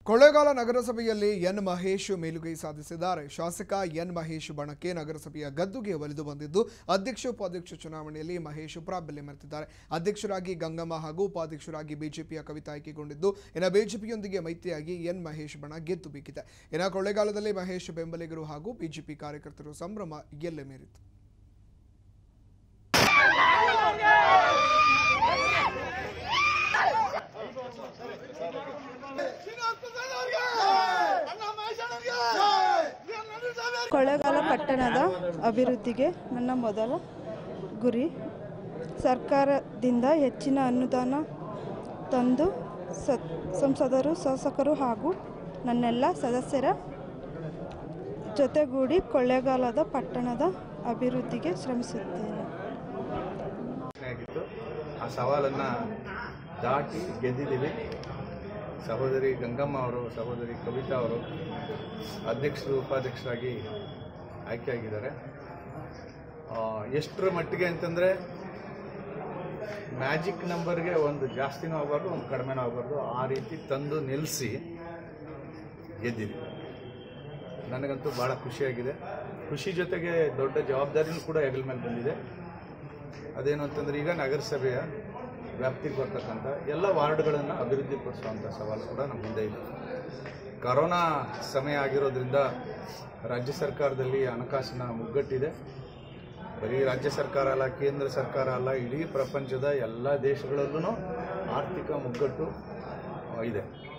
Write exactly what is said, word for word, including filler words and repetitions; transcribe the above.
ಕೊಳ್ಳೇಗಾಲ ನಗರಸಭೆಯಲ್ಲಿ ಎನ್ ಮಹೇಶ್ ಮೇಲುಗೈ ಸಾಧಿಸಿದ್ದಾರೆ. ಶಾಸಕ ಎನ್ ಮಹೇಶ್ ಬಣಕ್ಕೆ ನಗರಸಭೆಯ ಗದ್ದುಗೆ ಒಲಿದು ಬಂದಿದ್ದು ಅಧ್ಯಕ್ಷ ಉಪಾಧ್ಯಕ್ಷ ಚುನಾವಣೆಯಲ್ಲಿ ಮಹೇಶ್ ಪ್ರಾಬಲ್ಯ ಮೆರೆದಿದ್ದಾರೆ. ಅಧ್ಯಕ್ಷರಾಗಿ ಗಂಗಮ್ಮ ಹಾಗೂ ಉಪಾಧ್ಯಕ್ಷರಾಗಿ ಬಿಜೆಪಿಯ ಕವಿತಾ ಆಯ್ಕೆಗೊಂಡಿದ್ದು ಇನ್ನು ಬಿಜೆಪಿಯೊಂದಿಗೆ ಮೈತ್ರಿಯಾಗಿ ಎನ್ ಮಹೇಶ್ ಬಣ ಗೆದ್ದು ಬೀಗಿದೆ. ಇನ್ನು ಕೊಳ್ಳೇಗಾಲದಲ್ಲಿ ಮಹೇಶ್ ಬೆಂಬಲಿಗರು ಹಾಗೂ ಬಿಜೆಪಿ ಕಾರ್ಯಕರ್ತರು ಸಂಭ್ರಮ ಎಲ್ಲೆ ಮೀರಿತು. ಕೊಳ್ಳೇಗಾಲ ಪಟ್ಟಣದ ಅಭಿವೃದ್ಧಿಗೆ ನನ್ನ ಮೊದಲ ಗುರಿ. ಸರ್ಕಾರದಿಂದ ಹೆಚ್ಚಿನ ಅನುದಾನ ತಂದು ಸಂಸದರು, ಶಾಸಕರು ಹಾಗೂ ನನ್ನೆಲ್ಲ ಸದಸ್ಯರ ಜೊತೆಗೂಡಿ ಕೊಳ್ಳೇಗಾಲದ ಪಟ್ಟಣದ ಅಭಿವೃದ್ಧಿಗೆ ಶ್ರಮಿಸುತ್ತೇನೆ. ಆ ಸವಾಲನ್ನು ದಾಟಿ ಗೆದ್ದಿದ್ದೀವಿ. ಸಹೋದರಿ ಗಂಗಮ್ಮ ಅವರು, ಸಹೋದರಿ ಕವಿತಾ ಅವರು ಅಧ್ಯಕ್ಷರು, ಉಪಾಧ್ಯಕ್ಷರಾಗಿ ಆಯ್ಕೆಯಾಗಿದ್ದಾರೆ. ಎಷ್ಟರ ಮಟ್ಟಿಗೆ ಅಂತಂದರೆ ಮ್ಯಾಜಿಕ್ ನಂಬರ್ಗೆ ಒಂದು ಜಾಸ್ತಿನೂ ಆಗಬಾರ್ದು, ಒಂದು ಕಡಿಮೆನೂ ಆಗಬಾರ್ದು, ಆ ರೀತಿ ತಂದು ನಿಲ್ಲಿಸಿ ಗೆದ್ದಿದ್ದೀವಿ. ನನಗಂತೂ ಭಾಳ ಖುಷಿಯಾಗಿದೆ. ಖುಷಿ ಜೊತೆಗೆ ದೊಡ್ಡ ಜವಾಬ್ದಾರಿನೂ ಕೂಡ ಹೆಗಲ ಮೇಲೆ ಬಂದಿದೆ. ಅದೇನು ಅಂತಂದರೆ ಈಗ ನಗರಸಭೆಯ ವ್ಯಾಪ್ತಿಗೆ ಬರ್ತಕ್ಕಂಥ ಎಲ್ಲ ವಾರ್ಡ್ಗಳನ್ನು ಅಭಿವೃದ್ಧಿಪಡಿಸುವಂಥ ಸವಾಲು ಕೂಡ ನಮ್ಮ ಮುಂದೆ ಇದೆ. ಕರೋನಾ ಸಮಯ ಆಗಿರೋದ್ರಿಂದ ರಾಜ್ಯ ಸರ್ಕಾರದಲ್ಲಿ ಹಣಕಾಸಿನ ಮುಗ್ಗಟ್ಟಿದೆ. ಬರೀ ರಾಜ್ಯ ಸರ್ಕಾರ ಅಲ್ಲ, ಕೇಂದ್ರ ಸರ್ಕಾರ ಅಲ್ಲ, ಇಡೀ ಪ್ರಪಂಚದ ಎಲ್ಲ ದೇಶಗಳಲ್ಲೂ ಆರ್ಥಿಕ ಮುಗ್ಗಟ್ಟು ಇದೆ.